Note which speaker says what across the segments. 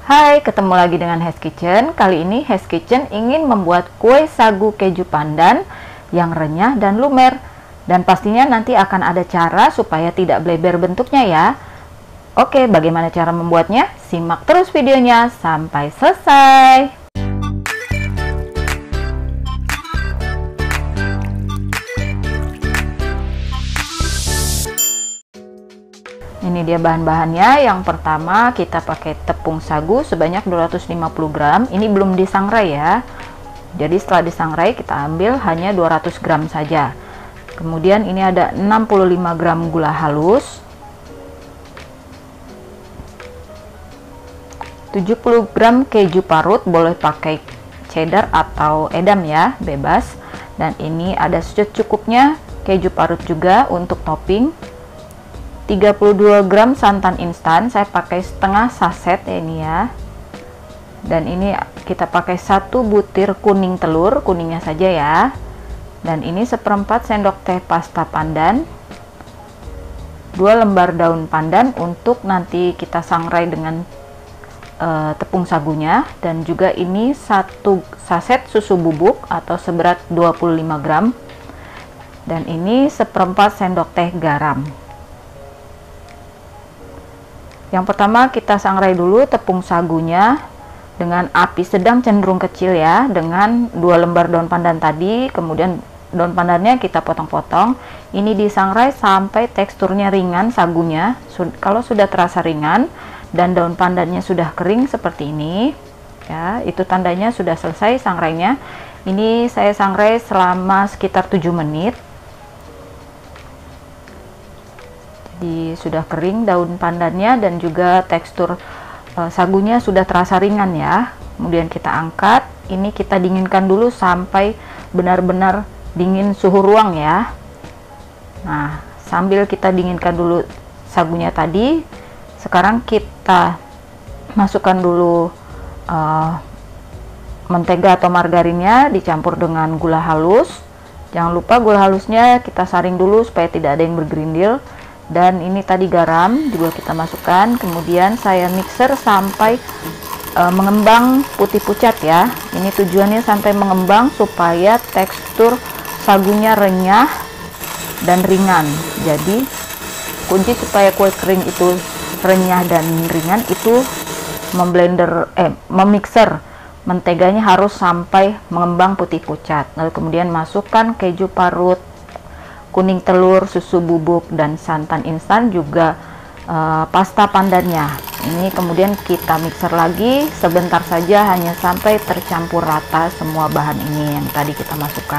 Speaker 1: Hai, ketemu lagi dengan Hes Kitchen. Kali ini Hes Kitchen ingin membuat kue sagu keju pandan yang renyah dan lumer. Dan pastinya nanti akan ada cara supaya tidak bleber bentuknya ya. Oke, bagaimana cara membuatnya? Simak terus videonya sampai selesai. Ini dia bahan-bahannya. Yang pertama kita pakai tepung sagu sebanyak 250 gram. Ini belum disangrai ya. Jadi setelah disangrai kita ambil hanya 200 gram saja. Kemudian ini ada 65 gram gula halus, 70 gram keju parut, boleh pakai cheddar atau edam ya, bebas. Dan ini ada secukupnya keju parut juga untuk topping. 32 gram santan instan, saya pakai setengah saset ini ya. Dan ini kita pakai 1 butir kuning telur, kuningnya saja ya. Dan ini 1/4 sendok teh pasta pandan, 2 lembar daun pandan untuk nanti kita sangrai dengan tepung sagunya. Dan juga ini 1 saset susu bubuk atau seberat 25 gram. Dan ini 1/4 sendok teh garam. Yang pertama kita sangrai dulu tepung sagunya dengan api sedang cenderung kecil ya, dengan 2 lembar daun pandan tadi. Kemudian daun pandannya kita potong-potong. Ini disangrai sampai teksturnya ringan sagunya. Kalau sudah terasa ringan dan daun pandannya sudah kering seperti ini ya, itu tandanya sudah selesai sangrainya. Ini saya sangrai selama sekitar 7 menit. Jadi sudah kering daun pandannya dan juga tekstur sagunya sudah terasa ringan ya. Kemudian kita angkat. Ini kita dinginkan dulu sampai benar-benar dingin suhu ruang ya. Nah, sambil kita dinginkan dulu sagunya tadi, sekarang kita masukkan dulu mentega atau margarinnya dicampur dengan gula halus. Jangan lupa gula halusnya kita saring dulu supaya tidak ada yang bergerindil. Dan ini tadi garam juga kita masukkan. Kemudian saya mixer sampai mengembang putih pucat ya. Ini tujuannya sampai mengembang supaya tekstur sagunya renyah dan ringan. Jadi kunci supaya kue kering itu renyah dan ringan itu memixer menteganya harus sampai mengembang putih pucat. Lalu kemudian masukkan keju parut, kuning telur, susu bubuk, dan santan instan, juga pasta pandannya. Ini kemudian kita mixer lagi sebentar saja, hanya sampai tercampur rata semua bahan ini yang tadi kita masukkan.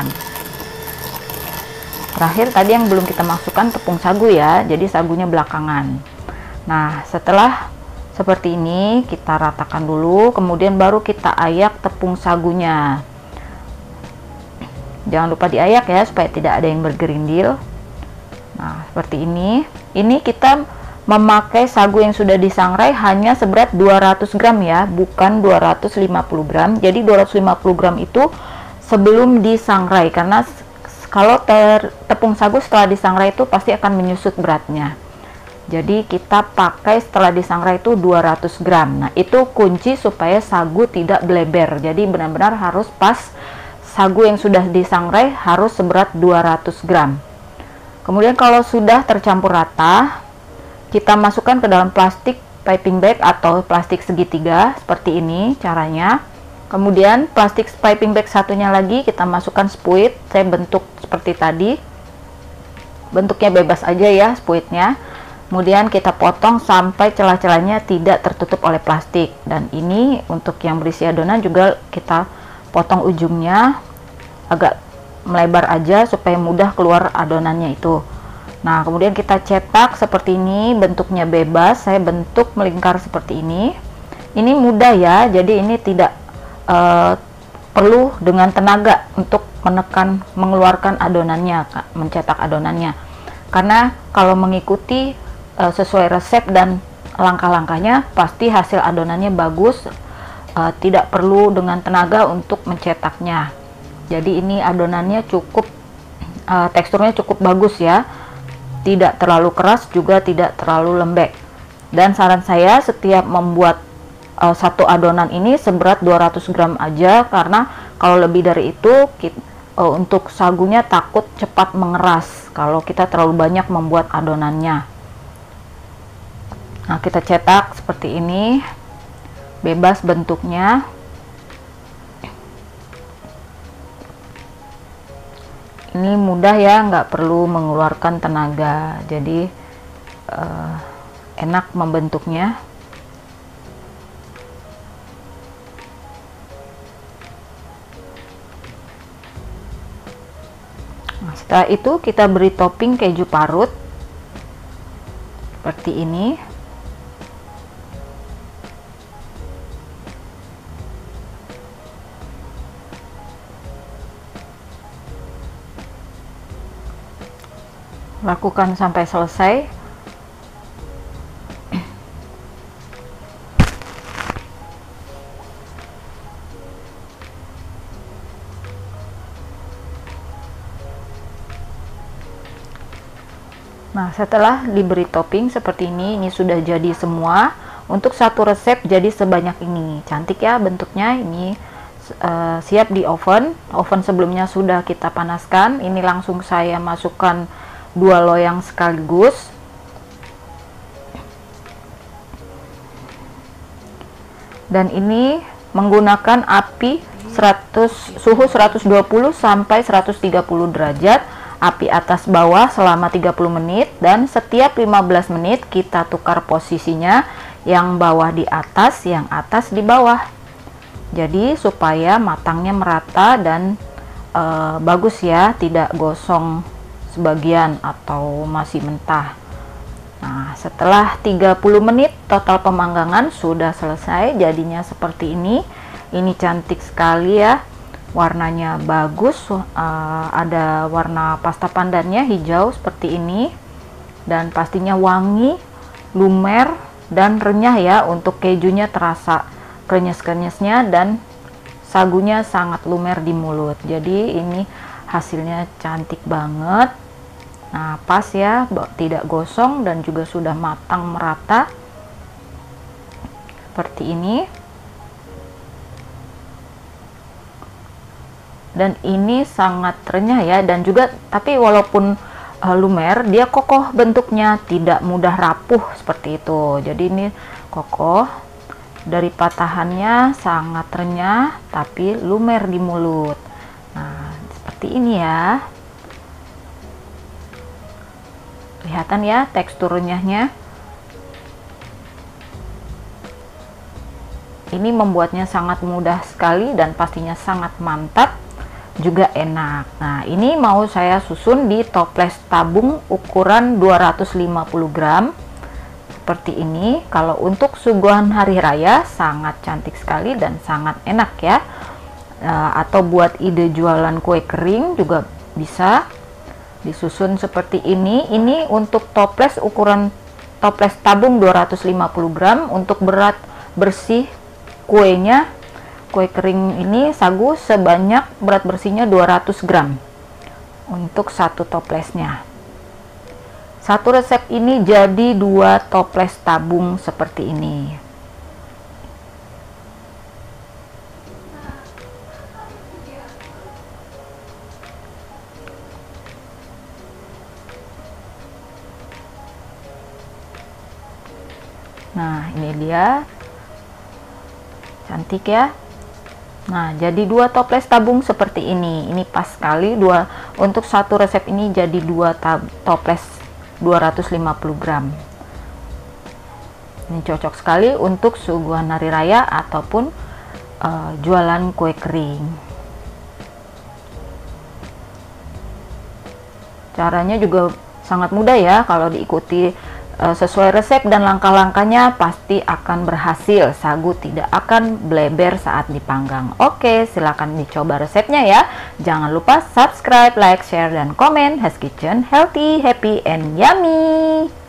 Speaker 1: Terakhir tadi yang belum kita masukkan tepung sagu ya, jadi sagunya belakangan. Nah, setelah seperti ini kita ratakan dulu, kemudian baru kita ayak tepung sagunya. Jangan lupa diayak ya supaya tidak ada yang bergerindil. Nah, seperti ini. Ini kita memakai sagu yang sudah disangrai hanya seberat 200 gram ya, bukan 250 gram. Jadi 250 gram itu sebelum disangrai, karena kalau tepung sagu setelah disangrai itu pasti akan menyusut beratnya. Jadi kita pakai setelah disangrai itu 200 gram. Nah, itu kunci supaya sagu tidak bleber. Jadi benar-benar harus pas. Sagu yang sudah disangrai harus seberat 200 gram. Kemudian kalau sudah tercampur rata, kita masukkan ke dalam plastik piping bag atau plastik segitiga seperti ini caranya. Kemudian plastik piping bag satunya lagi kita masukkan spuit. Saya bentuk seperti tadi. Bentuknya bebas aja ya spuitnya. Kemudian kita potong sampai celah-celahnya tidak tertutup oleh plastik. Dan ini untuk yang berisi adonan juga kita potong ujungnya agak melebar aja supaya mudah keluar adonannya itu. Nah, kemudian kita cetak seperti ini, bentuknya bebas. Saya bentuk melingkar seperti ini. Ini mudah ya, jadi ini tidak perlu dengan tenaga untuk mengeluarkan adonannya, mencetak adonannya. Karena kalau mengikuti sesuai resep dan langkah-langkahnya, pasti hasil adonannya bagus. Tidak perlu dengan tenaga untuk mencetaknya. Jadi ini adonannya cukup teksturnya cukup bagus ya, tidak terlalu keras juga tidak terlalu lembek. Dan saran saya setiap membuat satu adonan ini seberat 200 gram aja, karena kalau lebih dari itu untuk sagunya takut cepat mengeras kalau kita terlalu banyak membuat adonannya. Nah, kita cetak seperti ini, bebas bentuknya. Ini mudah ya, nggak perlu mengeluarkan tenaga, jadi enak membentuknya. Nah, setelah itu kita beri topping keju parut seperti ini. Lakukan sampai selesai. Nah, setelah diberi topping seperti ini sudah jadi semua. Untuk satu resep jadi sebanyak ini. Cantik ya bentuknya. Ini siap di oven. Oven sebelumnya sudah kita panaskan. Ini langsung saya masukkan 2 loyang sekaligus. Dan ini menggunakan api suhu 120 sampai 130 derajat, api atas bawah selama 30 menit, dan setiap 15 menit kita tukar posisinya, yang bawah di atas, yang atas di bawah. Jadi supaya matangnya merata dan bagus ya, tidak gosong sebagian atau masih mentah. Nah, setelah 30 menit total pemanggangan sudah selesai, jadinya seperti ini. Ini cantik sekali ya, warnanya bagus, ada warna pasta pandannya hijau seperti ini, dan pastinya wangi, lumer, dan renyah ya. Untuk kejunya terasa krenyes-krenyesnya, dan sagunya sangat lumer di mulut. Jadi ini hasilnya cantik banget. Nah, pas ya, tidak gosong dan juga sudah matang merata seperti ini. Dan ini sangat renyah ya, dan juga tapi walaupun lumer, dia kokoh bentuknya, tidak mudah rapuh seperti itu. Jadi ini kokoh, dari patahannya sangat renyah tapi lumer di mulut. Nah, seperti ini ya. Kelihatan ya tekstur renyahnya. Ini membuatnya sangat mudah sekali dan pastinya sangat mantap, juga enak. Nah, ini mau saya susun di toples tabung ukuran 250 gram seperti ini. Kalau untuk suguhan hari raya sangat cantik sekali dan sangat enak ya. Atau buat ide jualan kue kering juga bisa disusun seperti ini. Ini untuk toples ukuran toples tabung 250 gram. Untuk berat bersih kuenya, kue kering ini sagu sebanyak berat bersihnya 200 gram untuk satu toplesnya. Satu resep ini jadi 2 toples tabung seperti ini. Nah, ini dia, cantik ya. Nah, jadi 2 toples tabung seperti ini. Ini pas sekali, untuk satu resep ini jadi 2 toples 250 gram. Ini cocok sekali untuk suguhan hari raya ataupun jualan kue kering. Caranya juga sangat mudah ya, kalau diikuti sesuai resep dan langkah-langkahnya pasti akan berhasil. Sagu tidak akan bleber saat dipanggang. Oke, silakan dicoba resepnya ya. Jangan lupa subscribe, like, share, dan komen. Has Kitchen, healthy, happy, and yummy.